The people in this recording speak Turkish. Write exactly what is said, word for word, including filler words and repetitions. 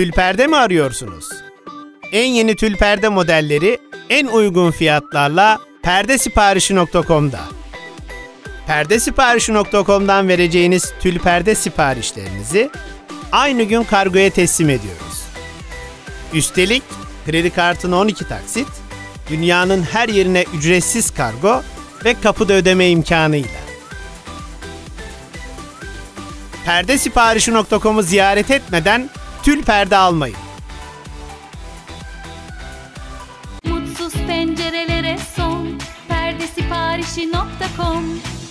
Tül perde mi arıyorsunuz? En yeni tül perde modelleri en uygun fiyatlarla perdesiparişi nokta com'da. perdesiparişi nokta com'dan vereceğiniz tül perde siparişlerinizi aynı gün kargoya teslim ediyoruz. Üstelik kredi kartına on iki taksit, dünyanın her yerine ücretsiz kargo ve kapıda ödeme imkanıyla. perdesiparişi nokta com'u ziyaret etmeden tül perde almayın. Mutsuz pencerelere son perdesiparişi nokta com